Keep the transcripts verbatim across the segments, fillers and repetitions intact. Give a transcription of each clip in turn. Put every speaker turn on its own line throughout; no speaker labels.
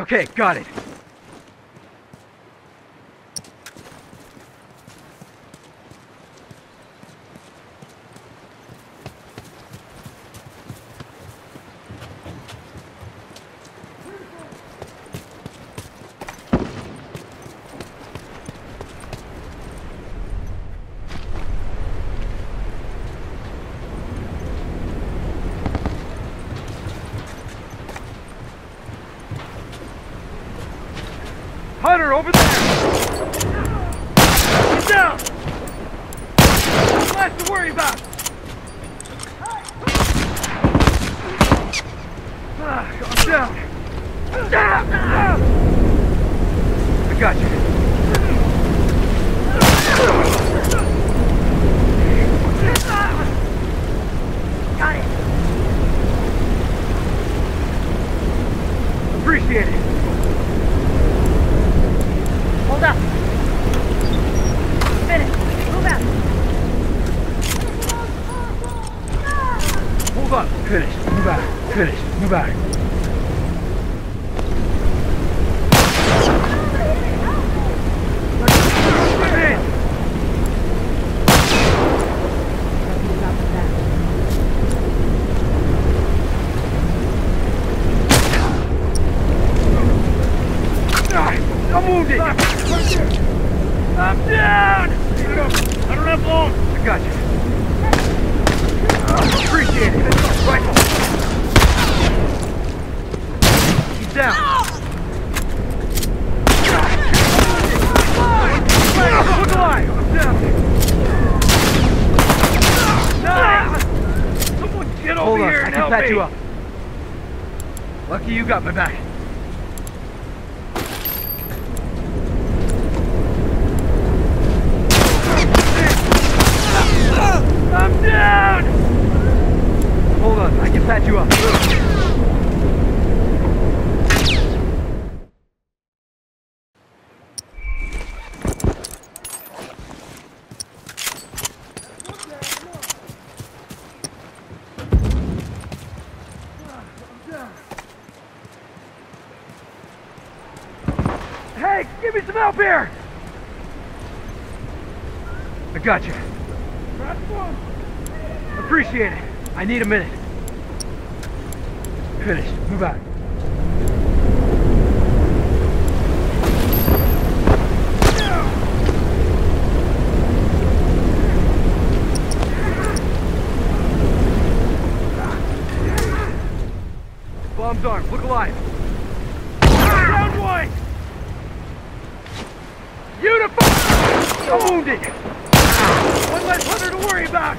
Okay, got it. Hunter, over there! He's down! Less to worry about! Ah, I'm down! I got you. Got it! Appreciate it!
Hold up. Finish. Move out.
Hold up. Finish. Move out. Finish. Move out. I'm wounded! Right here. I'm down! I don't have long! I got you. Uh, appreciate it. Rifle. He's down. Look alive! I'm down. Someone get over
Hold on,
here
I
and
can
help
patch
me.
you up.
Lucky you got my back. I'm down! Hold on, I can patch you up. Hey, give me some help here! I got you. Appreciate it. I need a minute. Finish. Move out. Bomb's armed. Look alive. Down one! Uniform! I'm wounded! One less hunter to worry about!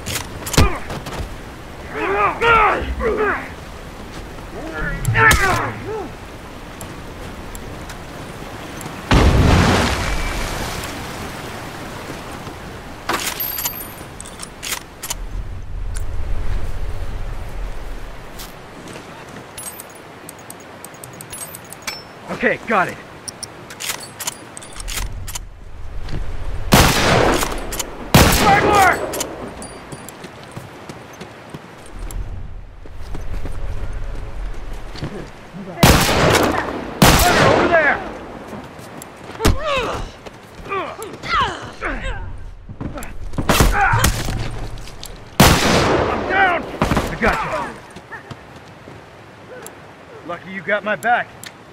Okay, got it. Burglar! Over there! I'm down! I got you. Lucky you got my back.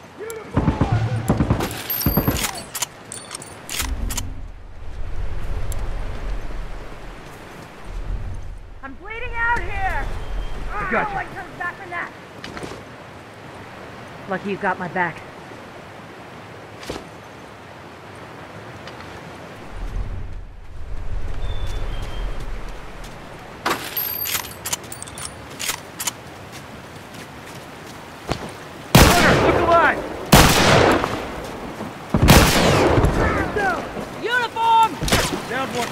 I'm bleeding out here.
I got you.
No one comes back from that. Lucky you got my back.
Hunter, look alive! Down.
Uniform!
Down one.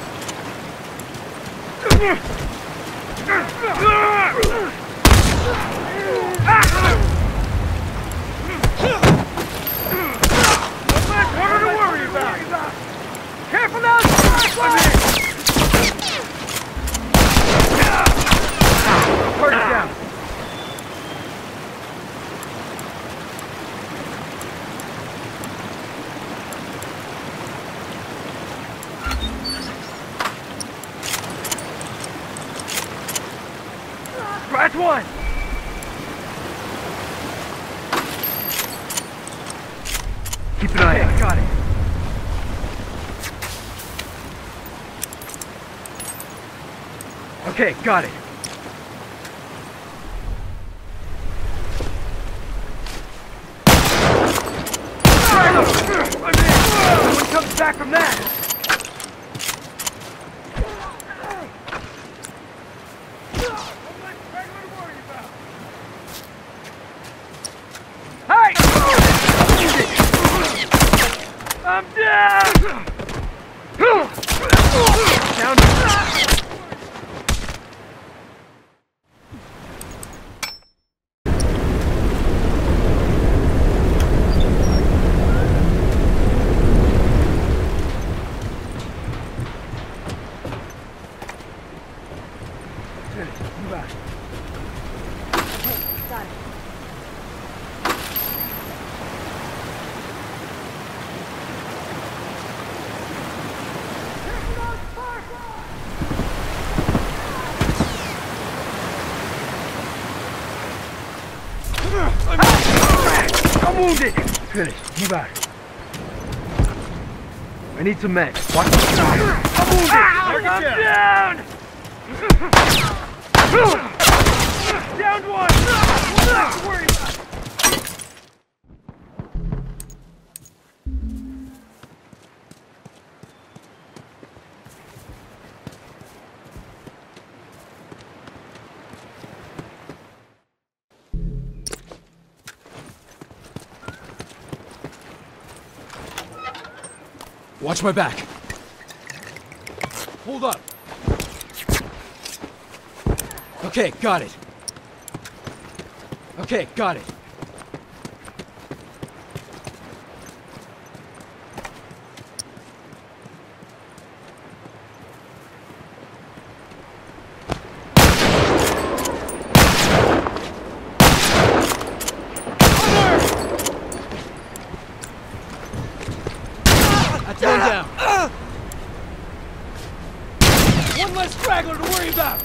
Harder to worry about. Careful now! Turn it down. That's one! Keep an eye out. Got it. Okay, got it. No one comes back from that! Hey! I'm down! Down. Move back.
Okay, got it.
I'm wounded! Finished. Move out. I need some meds. Watch the side. I'm wounded! I'm down! Down one! Nothing to worry about!
Watch my back. Hold up. Okay, got it. Okay, got it. That's one down. One less straggler to worry about.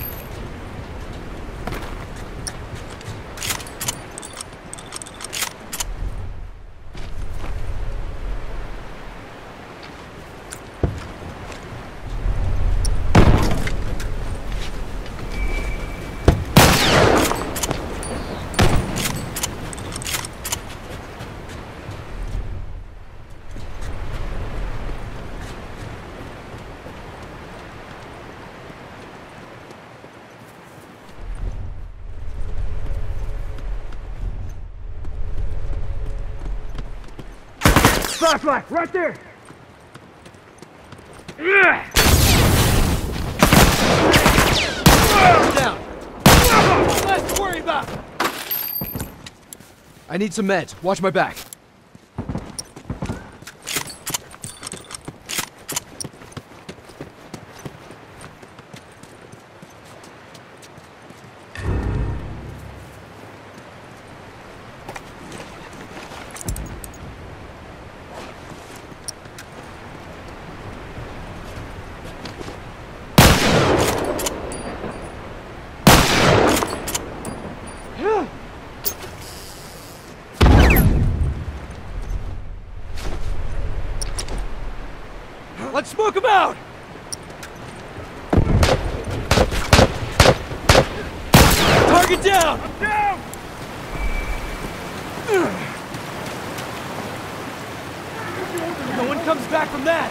Flashlight, right there! Yeah.
Down. One less to worry about. I need some meds. Watch my back. Let's smoke him out! Target down!
I'm down!
No one comes back from that!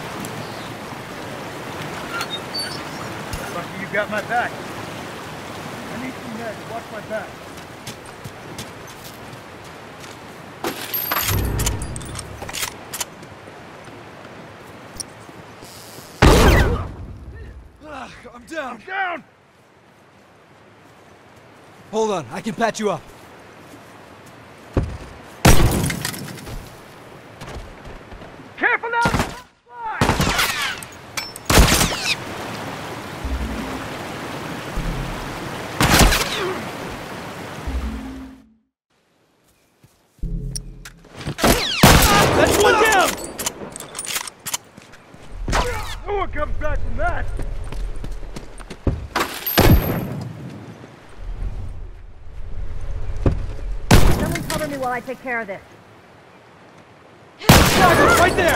Lucky you got my back. I need some meds. Watch my back.
I'm down!
I'm down!
Hold on, I can patch you up.
Careful now!
That's one down!
No one comes back from that!
me while I take care of this.
Tiger, right there!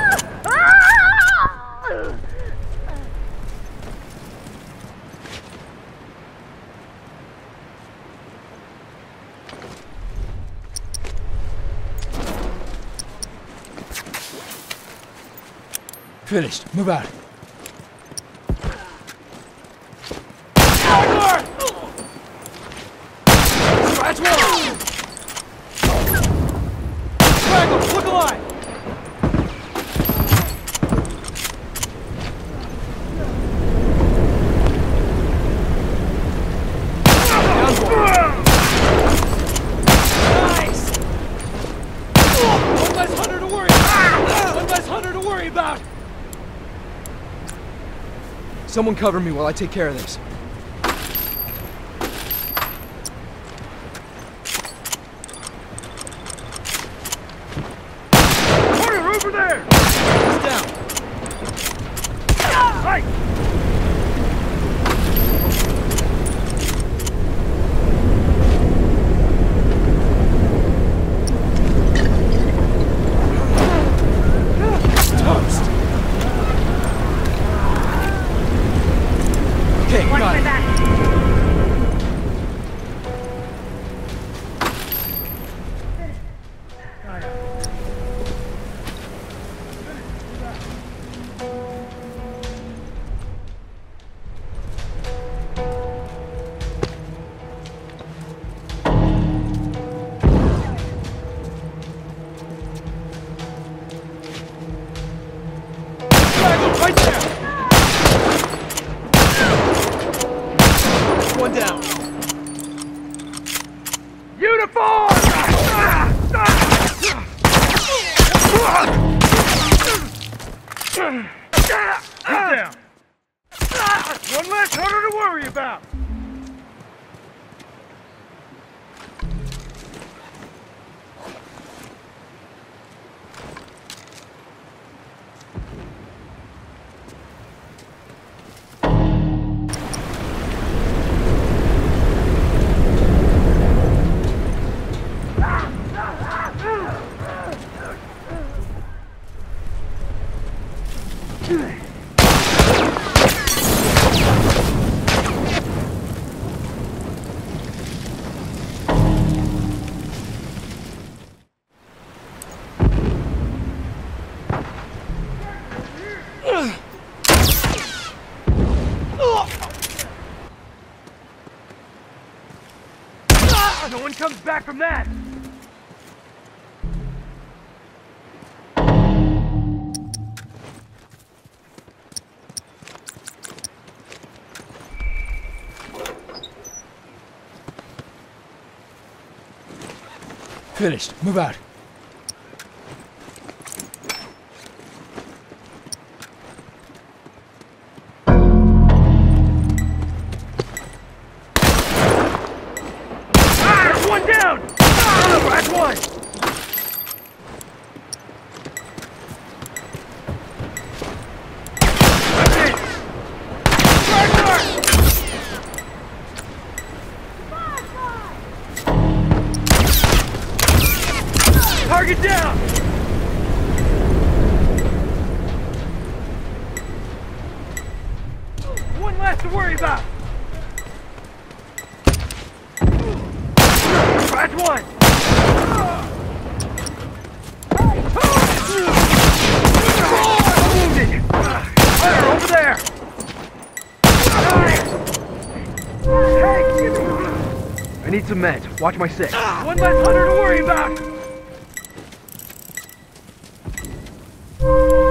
Finished. Move out.
Tiger! Scratch one! Triangle, look alive! Nice! One less hunter to worry about! One less hunter to worry about!
Someone cover me while I take care of this.
Hunter, over there!
He's down.
Right!
Toast.
Okay,
Watch
got
my
it.
back.
Triangle, right there! One down.
Uniform! Get down! One less hunter to worry about! No one comes back from that!
Finished. Move out.
Ah, one down! Ah, that's one! That's it! Target down! One less to worry about! Scratch one! Wounded! Hunter, over there! I need some meds. Watch my six. One less hunter to worry about!